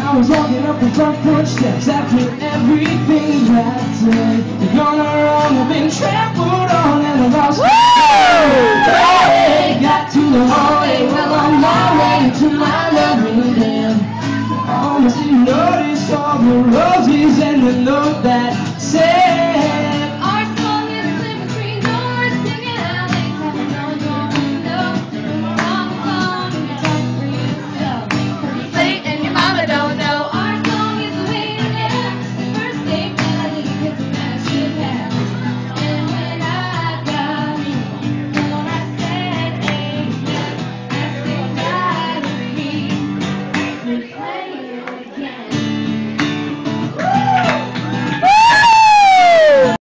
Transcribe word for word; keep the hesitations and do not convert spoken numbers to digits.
I was walking up the front porch steps after everything that day. You're gonna run, I've been trampled on and I lost my way. Got to the hallway, well on my way to my loving den. I almost didn't notice all the roses and the note that